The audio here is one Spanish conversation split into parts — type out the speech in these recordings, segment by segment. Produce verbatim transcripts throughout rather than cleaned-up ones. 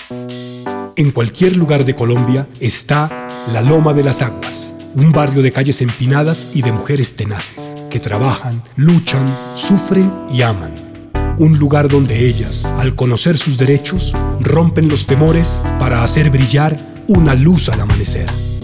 En cualquier lugar de Colombia está La Loma de las Aguas, un barrio de calles empinadas y de mujeres tenaces, que trabajan, luchan, sufren y aman. Un lugar donde ellas, al conocer sus derechos, rompen los temores para hacer brillar una luz al amanecer.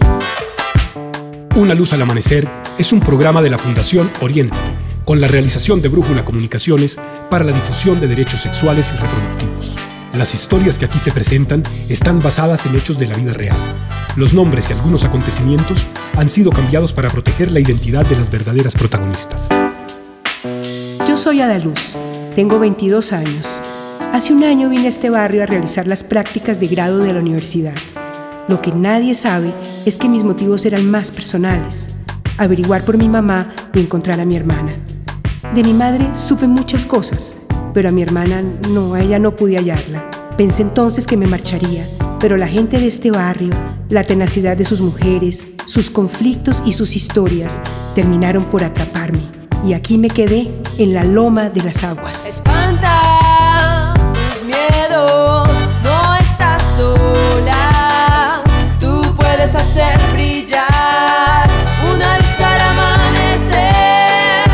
Una luz al amanecer es un programa de la Fundación Oriente, con la realización de Brújula Comunicaciones para la difusión de derechos sexuales y reproductivos. Las historias que aquí se presentan están basadas en hechos de la vida real. Los nombres y algunos acontecimientos han sido cambiados para proteger la identidad de las verdaderas protagonistas. Yo soy Adaluz, tengo veintidós años. Hace un año vine a este barrio a realizar las prácticas de grado de la universidad. Lo que nadie sabe es que mis motivos eran más personales: averiguar por mi mamá y encontrar a mi hermana. De mi madre supe muchas cosas, pero a mi hermana no, a ella no pude hallarla. Pensé entonces que me marcharía, pero la gente de este barrio, la tenacidad de sus mujeres, sus conflictos y sus historias terminaron por atraparme. Y aquí me quedé en la Loma de las Aguas. Espanta tus miedos, no estás sola. Tú puedes hacer brillar una luz al amanecer.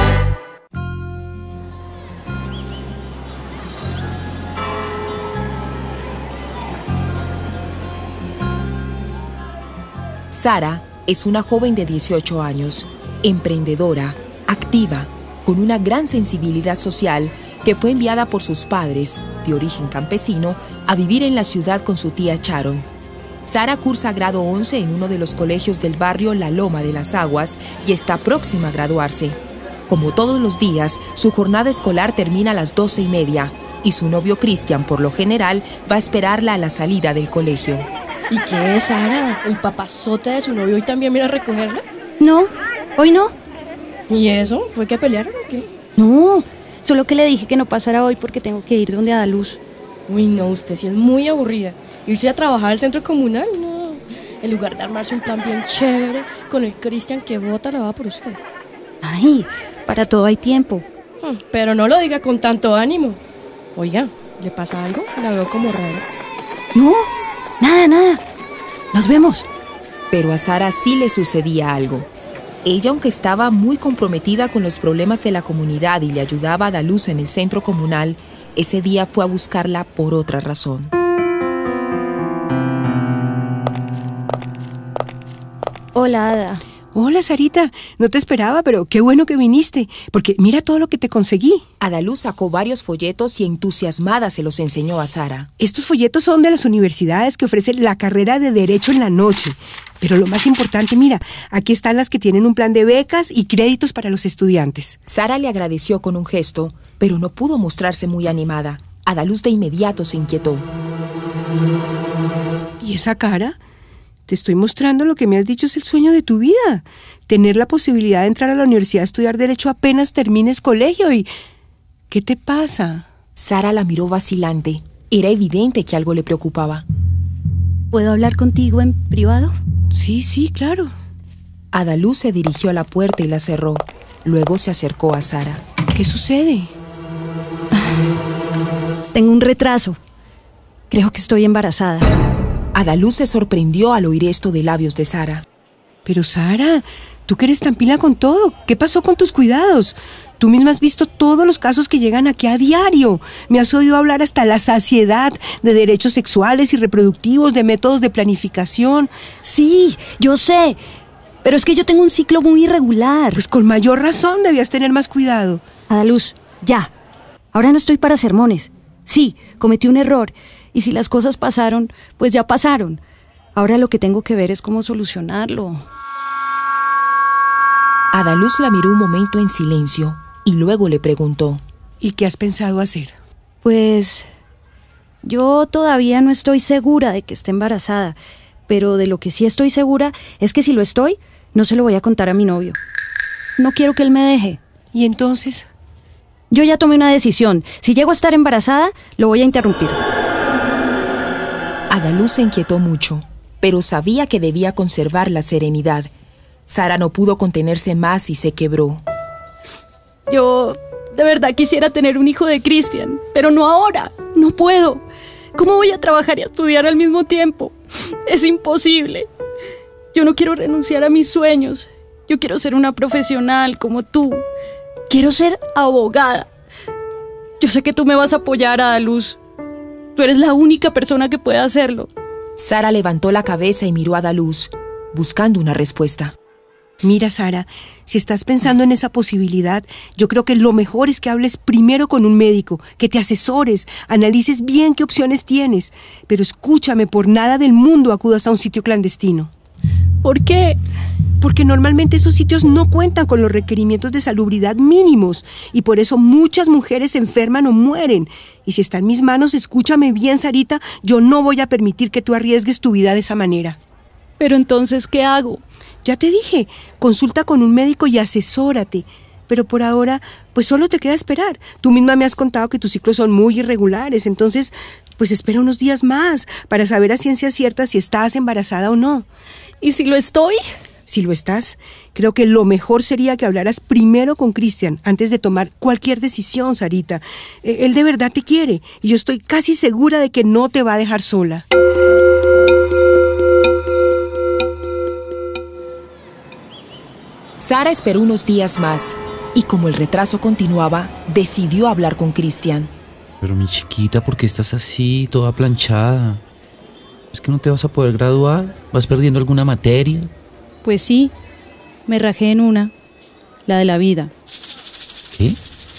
Sara es una joven de dieciocho años, emprendedora, activa, con una gran sensibilidad social, que fue enviada por sus padres, de origen campesino, a vivir en la ciudad con su tía Sharon. Sara cursa grado once en uno de los colegios del barrio La Loma de las Aguas y está próxima a graduarse. Como todos los días, su jornada escolar termina a las doce y media y su novio Cristian, por lo general, va a esperarla a la salida del colegio. ¿Y qué es, Sara? ¿El papazote de su novio hoy también viene a recogerla? No, hoy no. ¿Y eso? ¿Fue que pelearon o qué? No, solo que le dije que no pasara hoy porque tengo que ir donde Adaluz. Uy, no, usted sí es muy aburrida. Irse a trabajar al centro comunal, no. En lugar de armarse un plan bien chévere con el Cristian que vota la va por usted. Ay, para todo hay tiempo. Hmm, pero no lo diga con tanto ánimo. Oiga, ¿le pasa algo? La veo como rara. No, nada, nada. Nos vemos. Pero a Sara sí le sucedía algo. Ella, aunque estaba muy comprometida con los problemas de la comunidad y le ayudaba a Adaluz en el centro comunal, ese día fue a buscarla por otra razón. Hola, Ada. Hola, Sarita. No te esperaba, pero qué bueno que viniste, porque mira todo lo que te conseguí. Adaluz sacó varios folletos y entusiasmada se los enseñó a Sara. Estos folletos son de las universidades que ofrecen la carrera de Derecho en la noche. Pero lo más importante, mira, aquí están las que tienen un plan de becas y créditos para los estudiantes. Sara le agradeció con un gesto, pero no pudo mostrarse muy animada. Adaluz de inmediato se inquietó. ¿Y esa cara? Te estoy mostrando lo que me has dicho es el sueño de tu vida. Tener la posibilidad de entrar a la universidad a estudiar Derecho apenas termines colegio y... ¿Qué te pasa? Sara la miró vacilante. Era evidente que algo le preocupaba. ¿Puedo hablar contigo en privado? Sí, sí, claro. Adaluz se dirigió a la puerta y la cerró. Luego se acercó a Sara. ¿Qué sucede? Tengo un retraso. Creo que estoy embarazada. Adaluz se sorprendió al oír esto de labios de Sara. Pero Sara, tú que eres tan pila con todo, ¿qué pasó con tus cuidados? Tú misma has visto todos los casos que llegan aquí a diario. Me has oído hablar hasta la saciedad de derechos sexuales y reproductivos, de métodos de planificación. Sí, yo sé, pero es que yo tengo un ciclo muy irregular. Pues con mayor razón debías tener más cuidado. Adaluz, ya. Ahora no estoy para sermones. Sí, cometí un error. Y si las cosas pasaron, pues ya pasaron. Ahora lo que tengo que ver es cómo solucionarlo. Adaluz la miró un momento en silencio y luego le preguntó. ¿Y qué has pensado hacer? Pues yo todavía no estoy segura de que esté embarazada, pero de lo que sí estoy segura es que si lo estoy, no se lo voy a contar a mi novio. No quiero que él me deje. ¿Y entonces? Yo ya tomé una decisión. Si llego a estar embarazada, lo voy a interrumpir. Adaluz se inquietó mucho, pero sabía que debía conservar la serenidad. Sara no pudo contenerse más y se quebró. Yo de verdad quisiera tener un hijo de Cristian, pero no ahora. No puedo. ¿Cómo voy a trabajar y a estudiar al mismo tiempo? Es imposible. Yo no quiero renunciar a mis sueños. Yo quiero ser una profesional como tú. Quiero ser abogada. Yo sé que tú me vas a apoyar, Adaluz. Tú eres la única persona que puede hacerlo. Sara levantó la cabeza y miró a Adaluz, buscando una respuesta. Mira, Sara, si estás pensando en esa posibilidad, yo creo que lo mejor es que hables primero con un médico, que te asesores, analices bien qué opciones tienes. Pero escúchame, por nada del mundo acudas a un sitio clandestino. ¿Por qué? Porque normalmente esos sitios no cuentan con los requerimientos de salubridad mínimos y por eso muchas mujeres se enferman o mueren. Y si está en mis manos, escúchame bien, Sarita, yo no voy a permitir que tú arriesgues tu vida de esa manera. Pero entonces, ¿qué hago? Ya te dije, consulta con un médico y asesórate. Pero por ahora, pues solo te queda esperar. Tú misma me has contado que tus ciclos son muy irregulares, entonces, pues espera unos días más para saber a ciencia cierta si estás embarazada o no. ¿Y si lo estoy? Si lo estás, creo que lo mejor sería que hablaras primero con Cristian antes de tomar cualquier decisión, Sarita. Eh, él de verdad te quiere y yo estoy casi segura de que no te va a dejar sola. Sara esperó unos días más y como el retraso continuaba, decidió hablar con Cristian. Pero mi chiquita, ¿por qué estás así, toda planchada? ¿Es que no te vas a poder graduar? ¿Vas perdiendo alguna materia? Pues sí, me rajé en una, la de la vida. ¿Qué?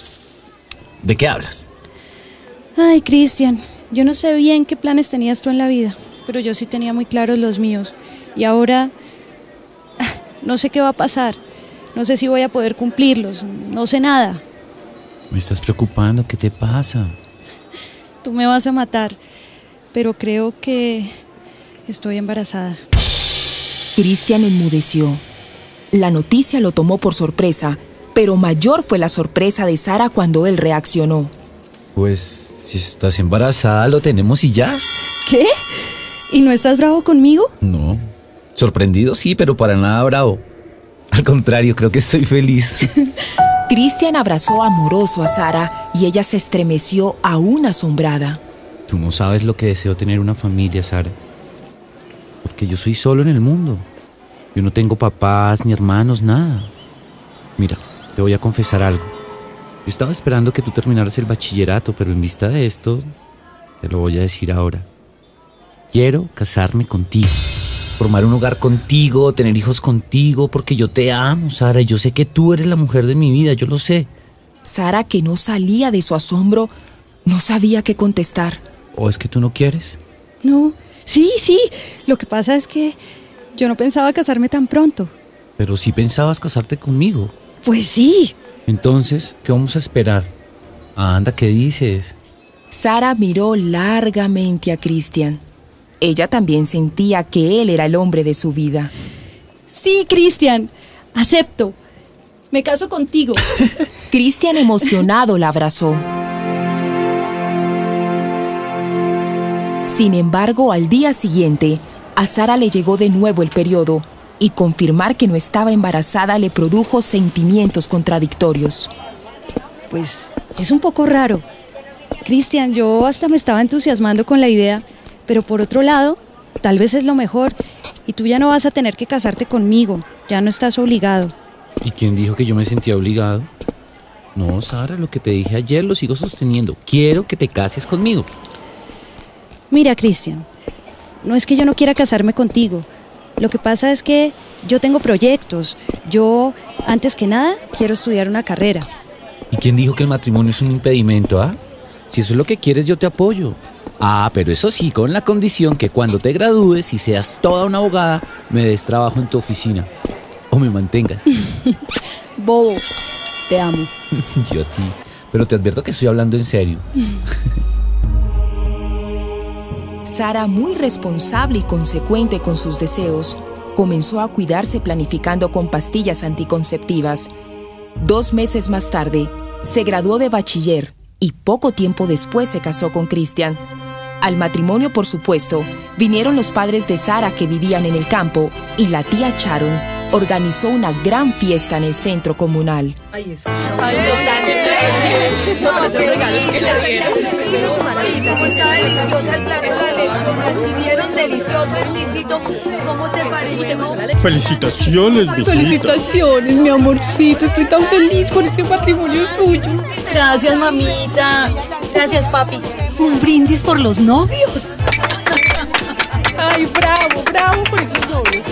¿De qué hablas? Ay, Cristian, yo no sé bien qué planes tenías tú en la vida, pero yo sí tenía muy claros los míos. Y ahora, no sé qué va a pasar, no sé si voy a poder cumplirlos, no sé nada. Me estás preocupando, ¿qué te pasa? Tú me vas a matar, pero creo que estoy embarazada. Cristian enmudeció. La noticia lo tomó por sorpresa, pero mayor fue la sorpresa de Sara cuando él reaccionó. Pues, si estás embarazada, lo tenemos y ya. ¿Qué? ¿Y no estás bravo conmigo? No. Sorprendido sí, pero para nada bravo. Al contrario, creo que estoy feliz. Cristian abrazó amoroso a Sara y ella se estremeció aún asombrada. Tú no sabes lo que deseo tener una familia, Sara. Porque yo soy solo en el mundo. Yo no tengo papás ni hermanos, nada. Mira, te voy a confesar algo. Yo estaba esperando que tú terminaras el bachillerato, pero en vista de esto, te lo voy a decir ahora. Quiero casarme contigo, formar un hogar contigo, tener hijos contigo, porque yo te amo, Sara, y yo sé que tú eres la mujer de mi vida, yo lo sé. Sara, que no salía de su asombro, no sabía qué contestar. ¿O es que tú no quieres? No, sí, sí, lo que pasa es que yo no pensaba casarme tan pronto. Pero sí pensabas casarte conmigo. Pues sí. Entonces, ¿qué vamos a esperar? Anda, ¿qué dices? Sara miró largamente a Cristian. Ella también sentía que él era el hombre de su vida. Sí, Cristian, acepto. Me caso contigo. Cristian emocionado la abrazó. Sin embargo, al día siguiente, a Sara le llegó de nuevo el periodo y confirmar que no estaba embarazada le produjo sentimientos contradictorios. Pues es un poco raro. Cristian, yo hasta me estaba entusiasmando con la idea, pero por otro lado, tal vez es lo mejor y tú ya no vas a tener que casarte conmigo, ya no estás obligado. ¿Y quién dijo que yo me sentía obligado? No, Sara, lo que te dije ayer lo sigo sosteniendo. Quiero que te cases conmigo. Mira, Cristian, no es que yo no quiera casarme contigo. Lo que pasa es que yo tengo proyectos. Yo, antes que nada, quiero estudiar una carrera. ¿Y quién dijo que el matrimonio es un impedimento, ah? Si eso es lo que quieres, yo te apoyo. Ah, pero eso sí, con la condición que cuando te gradúes y seas toda una abogada, me des trabajo en tu oficina. O me mantengas. Bobo, te amo. Yo a ti. Pero te advierto que estoy hablando en serio. Sara, muy responsable y consecuente con sus deseos, comenzó a cuidarse planificando con pastillas anticonceptivas. Dos meses más tarde, se graduó de bachiller y poco tiempo después se casó con Cristian. Al matrimonio, por supuesto, vinieron los padres de Sara que vivían en el campo y la tía Sharon organizó una gran fiesta en el centro comunal. Ay, eso. Ay, eso. No, pero esos regalos que le dieron. deliciosa el plato, la lechona, si vieron delicioso, exquisito. ¿Cómo te pareció? Felicitaciones, mijita. Felicitaciones, mi amorcito. Estoy tan feliz por ese matrimonio suyo. Gracias, mamita. Gracias, papi. Un brindis por los novios. Ay, bravo, bravo por esos novios.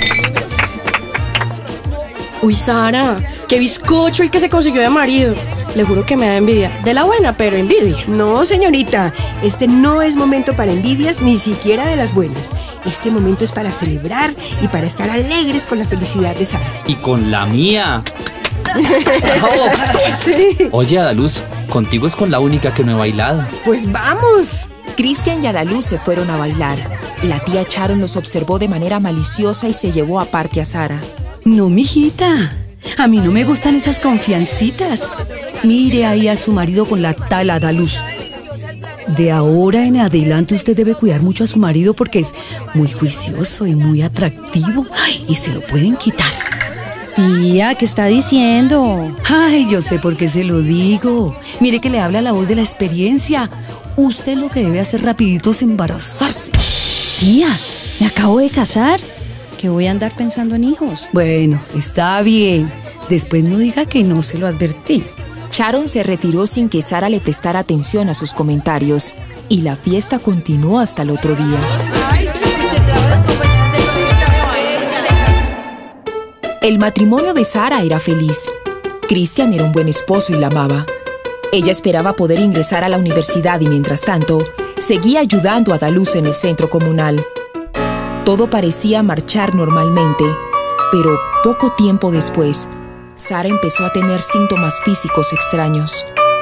Uy, Sara, qué bizcocho el que se consiguió de marido. Le juro que me da envidia. De la buena, pero envidia. No, señorita, este no es momento para envidias, ni siquiera de las buenas. Este momento es para celebrar y para estar alegres con la felicidad de Sara. Y con la mía. Oh. Sí. Oye, Adaluz, contigo es con la única que no he bailado. Pues vamos. Cristian y Adaluz se fueron a bailar. La tía Sharon los observó de manera maliciosa y se llevó aparte a Sara. No, mijita. A mí no me gustan esas confiancitas. Mire ahí a su marido con la tal Adaluz. De ahora en adelante usted debe cuidar mucho a su marido porque es muy juicioso y muy atractivo. Ay, y se lo pueden quitar. Tía, ¿qué está diciendo? Ay, yo sé por qué se lo digo. Mire que le habla la voz de la experiencia. Usted lo que debe hacer rapidito es embarazarse. Tía, me acabo de casar. Que voy a andar pensando en hijos. Bueno, está bien. Después no diga que no se lo advertí. Sharon se retiró sin que Sara le prestara atención a sus comentarios y la fiesta continuó hasta el otro día. El matrimonio de Sara era feliz. Cristian era un buen esposo y la amaba. Ella esperaba poder ingresar a la universidad y mientras tanto seguía ayudando a Adaluz en el centro comunal. Todo parecía marchar normalmente, pero poco tiempo después, Sara empezó a tener síntomas físicos extraños.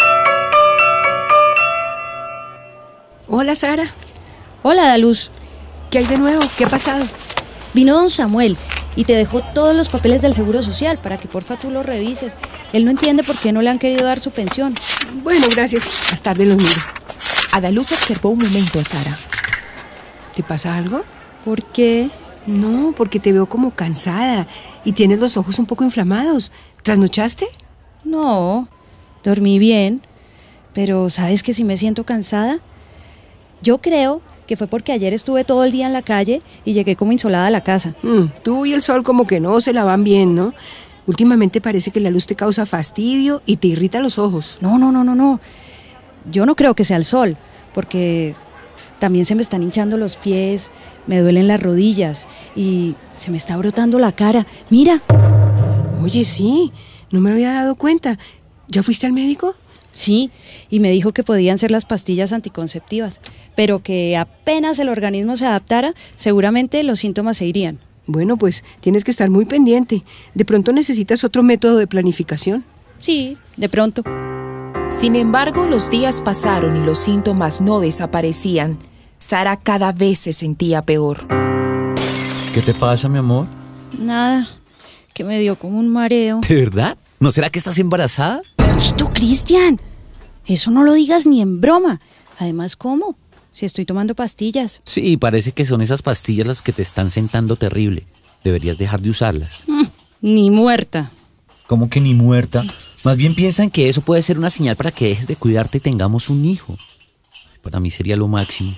Hola, Sara. Hola, Adaluz. ¿Qué hay de nuevo? ¿Qué ha pasado? Vino don Samuel y te dejó todos los papeles del Seguro Social para que porfa tú los revises. Él no entiende por qué no le han querido dar su pensión. Bueno, gracias. Más tarde los miro. Adaluz observó un momento a Sara. ¿Te pasa algo? ¿Por qué? No, porque te veo como cansada y tienes los ojos un poco inflamados. ¿Trasnochaste? No, dormí bien, pero ¿sabes que si me siento cansada? Yo creo que fue porque ayer estuve todo el día en la calle y llegué como insolada a la casa. Mm, tú y el sol como que no se la van bien, ¿no? Últimamente parece que la luz te causa fastidio y te irrita los ojos. No, no, no, no, no. Yo no creo que sea el sol, porque también se me están hinchando los pies, me duelen las rodillas y se me está brotando la cara. Mira. Oye, sí, no me había dado cuenta. ¿Ya fuiste al médico? Sí, y me dijo que podían ser las pastillas anticonceptivas, pero que apenas el organismo se adaptara, seguramente los síntomas se irían. Bueno, pues tienes que estar muy pendiente. De pronto necesitas otro método de planificación. Sí, de pronto. Sin embargo, los días pasaron y los síntomas no desaparecían. Sara cada vez se sentía peor. ¿Qué te pasa, mi amor? Nada, que me dio como un mareo. ¿De verdad? ¿No será que estás embarazada? Chito, Cristian, eso no lo digas ni en broma. Además, ¿cómo? Si estoy tomando pastillas. Sí, parece que son esas pastillas las que te están sentando terrible. Deberías dejar de usarlas. Mm, ni muerta. ¿Cómo que ni muerta? Más bien piensan que eso puede ser una señal para que dejes de cuidarte y tengamos un hijo. Para mí sería lo máximo.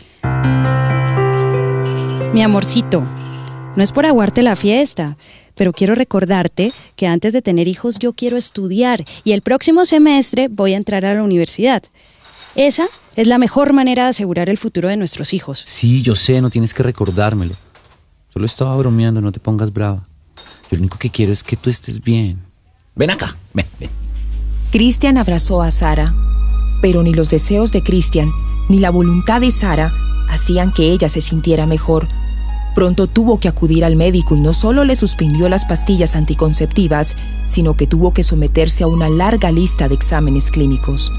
Mi amorcito, no es por aguarte la fiesta, pero quiero recordarte que antes de tener hijos yo quiero estudiar y el próximo semestre voy a entrar a la universidad. Esa es la mejor manera de asegurar el futuro de nuestros hijos. Sí, yo sé, no tienes que recordármelo. Solo estaba bromeando, no te pongas brava. Yo lo único que quiero es que tú estés bien. Ven acá, ven, ven. Cristian abrazó a Sara, pero ni los deseos de Cristian ni la voluntad de Sara hacían que ella se sintiera mejor. Pronto tuvo que acudir al médico y no solo le suspendió las pastillas anticonceptivas, sino que tuvo que someterse a una larga lista de exámenes clínicos.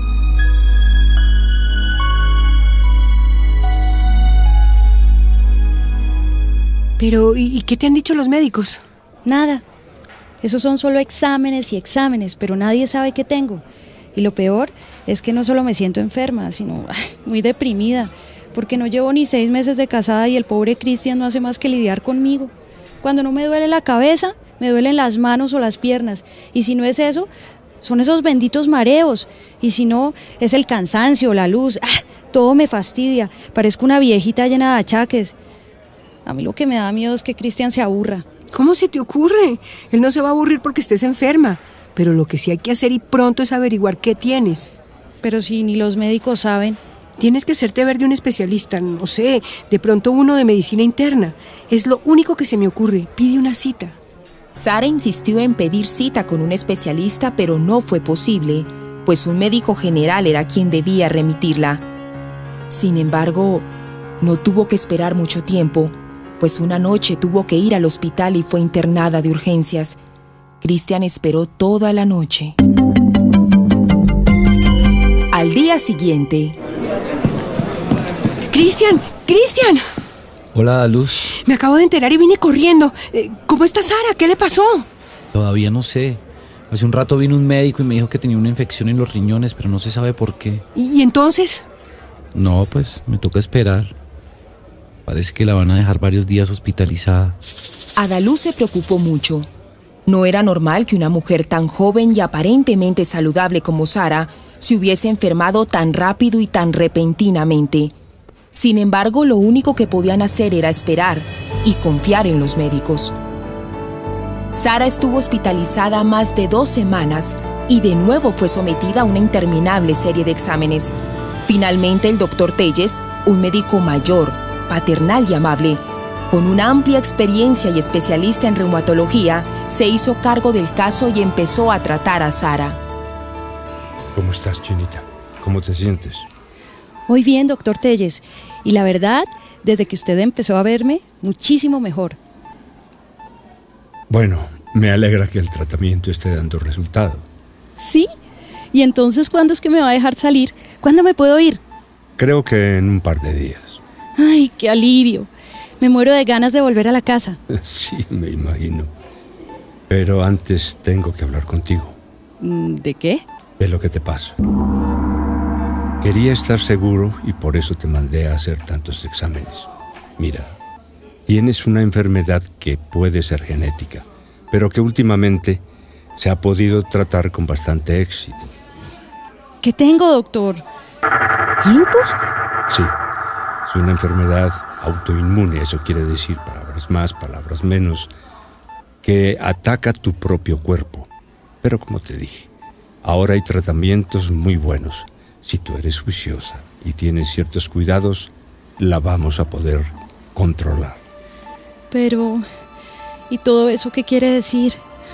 Pero, ¿y, y qué te han dicho los médicos? Nada. Esos son solo exámenes y exámenes, pero nadie sabe qué tengo. Y lo peor es que no solo me siento enferma, sino ay, muy deprimida, porque no llevo ni seis meses de casada y el pobre Cristian no hace más que lidiar conmigo. Cuando no me duele la cabeza, me duelen las manos o las piernas. Y si no es eso, Son esos benditos mareos. Y si no, es el cansancio, la luz. ¡Ah! Todo me fastidia. Parezco una viejita llena de achaques. A mí lo que me da miedo es que Cristian se aburra. ¿Cómo se te ocurre? Él no se va a aburrir porque estés enferma. Pero lo que sí hay que hacer y pronto es averiguar qué tienes. Pero si ni los médicos saben. Tienes que hacerte ver de un especialista, no sé, de pronto uno de medicina interna. Es lo único que se me ocurre. Pide una cita. Sara insistió en pedir cita con un especialista, pero no fue posible, pues un médico general era quien debía remitirla. Sin embargo, no tuvo que esperar mucho tiempo, pues una noche tuvo que ir al hospital y fue internada de urgencias. Cristian esperó toda la noche. Al día siguiente... ¡Cristian! ¡Cristian! Hola, Luz. Me acabo de enterar y vine corriendo. ¿Cómo está Sara? ¿Qué le pasó? Todavía no sé. Hace un rato vino un médico y me dijo que tenía una infección en los riñones, pero no se sabe por qué. ¿Y entonces? No, pues me toca esperar. Parece que la van a dejar varios días hospitalizada. Adaluz se preocupó mucho. No era normal que una mujer tan joven y aparentemente saludable como Sara se hubiese enfermado tan rápido y tan repentinamente. Sin embargo, lo único que podían hacer era esperar y confiar en los médicos. Sara estuvo hospitalizada más de dos semanas y de nuevo fue sometida a una interminable serie de exámenes. Finalmente, el doctor Telles, un médico mayor, paternal y amable, con una amplia experiencia y especialista en reumatología, se hizo cargo del caso y empezó a tratar a Sara. ¿Cómo estás, Chinita? ¿Cómo te sientes? Muy bien, doctor Telles. Y la verdad, desde que usted empezó a verme, muchísimo mejor. Bueno, me alegra que el tratamiento esté dando resultado. ¿Sí? ¿Y entonces cuándo es que me va a dejar salir? ¿Cuándo me puedo ir? Creo que en un par de días. ¡Ay, qué alivio! Me muero de ganas de volver a la casa. Sí, me imagino. Pero antes tengo que hablar contigo. ¿De qué? De lo que te pasa. Quería estar seguro y por eso te mandé a hacer tantos exámenes. Mira, tienes una enfermedad que puede ser genética, pero que últimamente se ha podido tratar con bastante éxito. ¿Qué tengo, doctor? ¿Lupus? Sí, es una enfermedad autoinmune, eso quiere decir, palabras más, palabras menos, que ataca tu propio cuerpo. Pero como te dije, ahora hay tratamientos muy buenos. Si tú eres juiciosa y tienes ciertos cuidados, la vamos a poder controlar. Pero, ¿y todo eso qué quiere decir?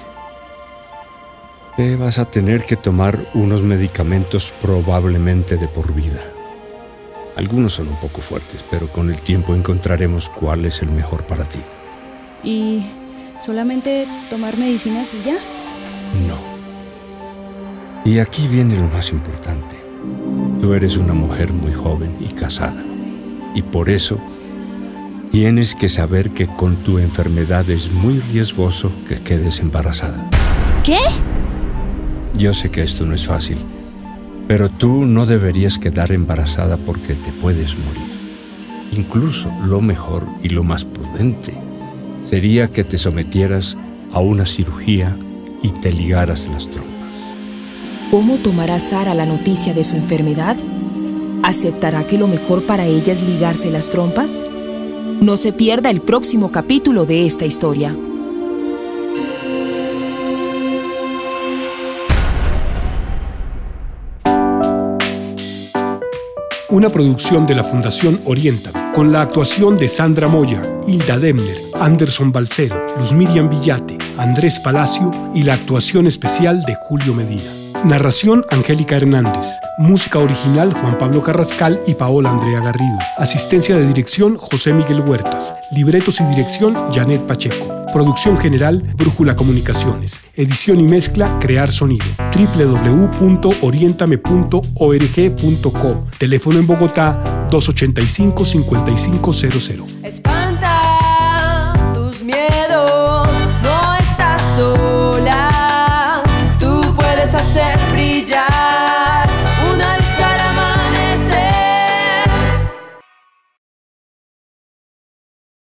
Te vas a tener que tomar unos medicamentos probablemente de por vida. Algunos son un poco fuertes, pero con el tiempo encontraremos cuál es el mejor para ti. ¿Y solamente tomar medicinas y ya? No. Y aquí viene lo más importante. Tú eres una mujer muy joven y casada. Y por eso tienes que saber que con tu enfermedad es muy riesgoso que quedes embarazada. ¿Qué? Yo sé que esto no es fácil, pero tú no deberías quedar embarazada porque te puedes morir. Incluso lo mejor y lo más prudente sería que te sometieras a una cirugía y te ligaras las trompas. ¿Cómo tomará Sara la noticia de su enfermedad? ¿Aceptará que lo mejor para ella es ligarse las trompas? No se pierda el próximo capítulo de esta historia. Una producción de la Fundación Oriéntame, con la actuación de Sandra Moya, Hilda Demner, Anderson Balcero, Luz Miriam Villate, Andrés Palacio y la actuación especial de Julio Medina. Narración Angélica Hernández. Música original Juan Pablo Carrascal y Paola Andrea Garrido. Asistencia de dirección José Miguel Huertas. Libretos y dirección Janet Pacheco. Producción general Brújula Comunicaciones. Edición y mezcla Crear Sonido. doble u doble u doble u punto orientame punto org punto co. Teléfono en Bogotá dos ochenta y cinco, cincuenta y cinco cero cero.